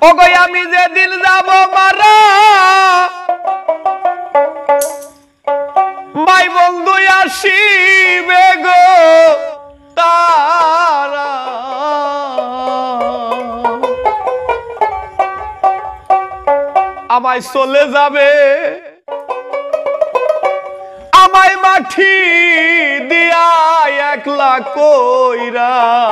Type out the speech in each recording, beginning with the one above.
ওগো আমি যেদিন যাব মারা ভাই বন্ধু আসিবে গো তারা আমায় চলে যাবে আমায় মাটি দিয়া একলা কইরা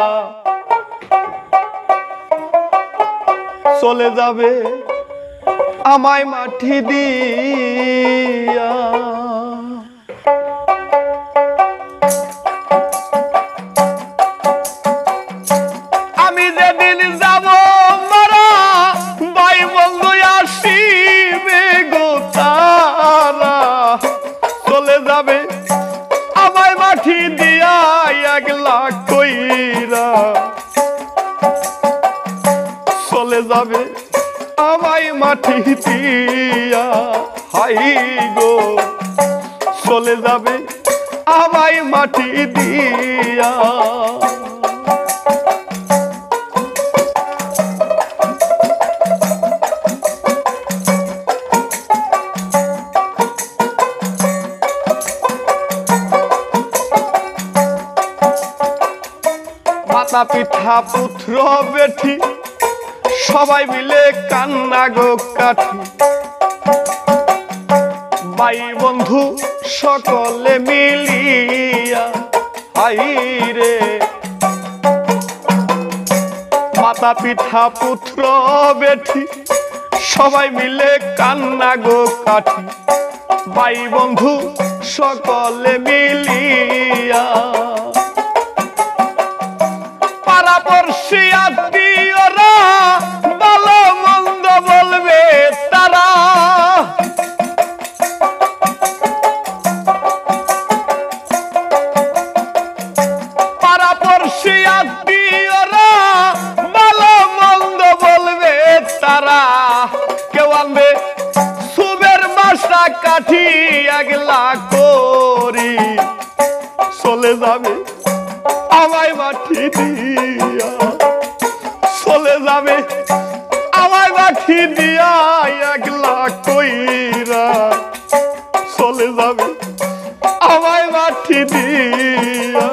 চলে যাবে আমায় মাটি দিয়া আমি যেদিন যাব মারা ভাই বন্ধু আসিবে গো তারা চলে যাবে আমায় মাটি দিয়া একলা কইরা চলে যাবে আমায় মাটি দিয়া হাই গো চলে যাবে আমায় মাটি দিয়া মাতা পিতা পুত্র বেটি সবাই মিলে কান্না গো কাঠি ভাই বন্ধু সকলে মিলিয়া হাই রে মাতা পিতা পুত্র বেটি সবাই মিলে কান্না গো কাঠি ভাই বন্ধু সকলে মিলিয়া পাড়াপড়শি আত্মীয়রা ভালো মন্দ বলবে তারা পাড়াপড়শি আত্মীয়রা ভালো মন্দ বলবে তারা কেউ আনবে সুবের বাসা কাঠি একলা করি চলে যাবে আমায় মাটি দিয়া চলে যাবে আমায় মাটি দিয়া একলা কইরা চলে যাবে আমায় মাটি দিয়া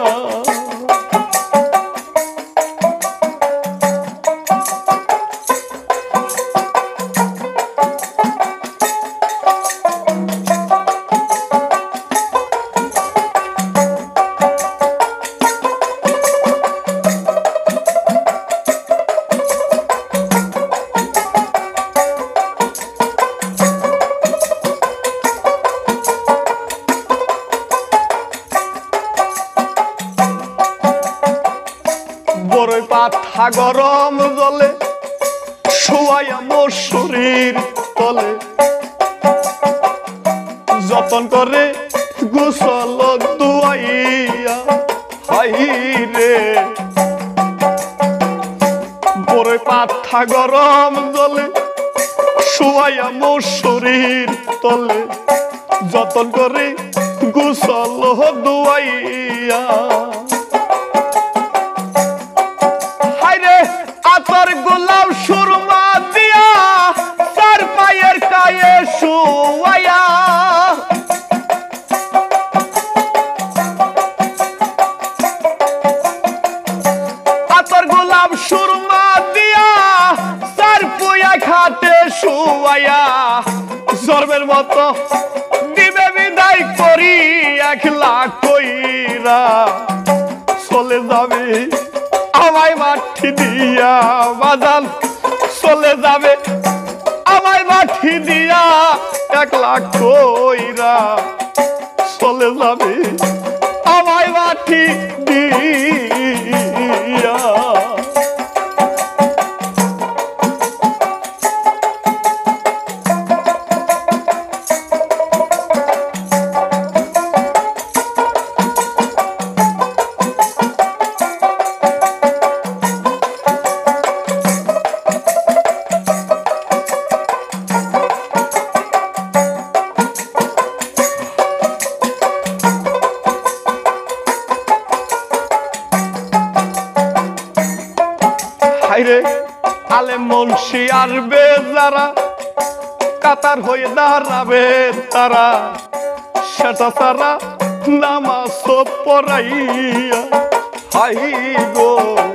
বড়ই পাতা গরম জলে শুয়াইয়া মোর শরীর তলে যতন করে গোসল দুয়াইয়া হাই রে বড়ই পাতা গরম জলে শুয়াইয়া মোর শরীর তলে যতন করে গোসল দুয়াইয়া আতর গোলাপ সুরমা দিয়া চার পায়ের কায়ে শুয়াইয়া আতর গোলাপ সুরমা দিয়া চার পুয়া খাটে শুয়াইয়া জর্মের মতো দিবে বিদায় করি একলা কইরা চলে যাবে আমায় মাটি দিয়া বাজান চলে যাবে আমায় মাটি দিয়া একলা কইরা চলে যাবে আমায় মাটি দিয়া মুন্সি আসবে যারা কাতার হয়ে দাঁড়াবে তারা সেটা তারা নামাজ পড়াইয়া হাই গো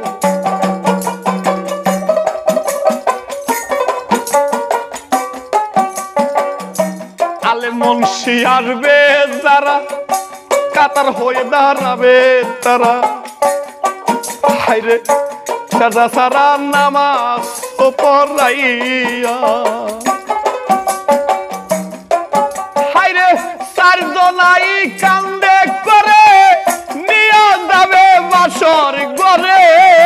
আলে মুন্সি আসবে যারা কাতার হয়ে দাঁড়াবে তারা হাইরে সেটা সারা নামাজ পড়াইয়া হাইরে চারজনাই কান্দে করে নিয়ে যাবে বাসর ঘরে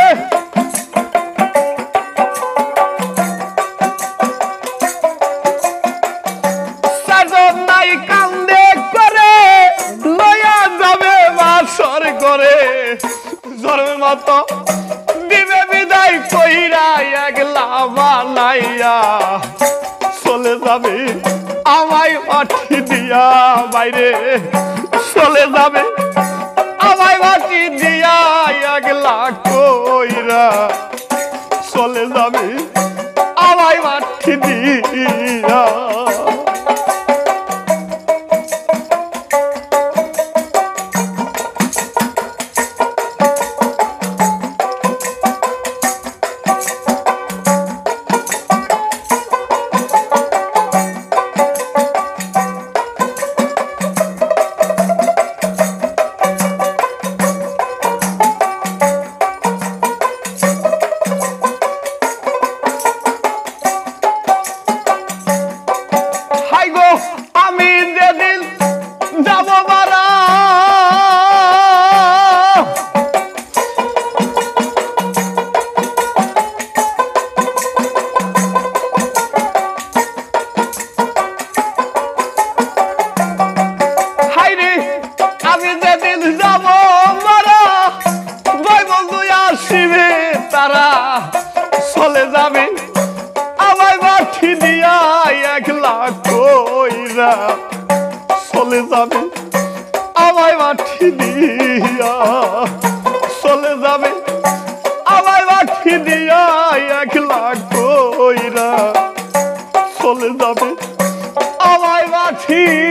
চারজনাই কান্দে করে লইয়া যাবে বাসর ঘরে জন্মের মতো দিবে বিদায় কইরা একলা বানাইয়া চলে যাবে আমায় মাটি দিয়া বাইরে চলে যাবে আমায় মাটি দিয়া একলা কইরা চলে যাবে আমায় মাটি দিয়া আমি যেদিন যাব মারা হাইরে আমি যেদিন যাব মারা ভাই বন্ধু আসিবে তারা চলে যাবে আমায় মাটি দিয়া একলা কইরা চলে যাবে আমায় মাটি দিয়া চলে যাবে আমায় মাটি দিয়া একলা কইরা চলে যাবে আমায় মাটি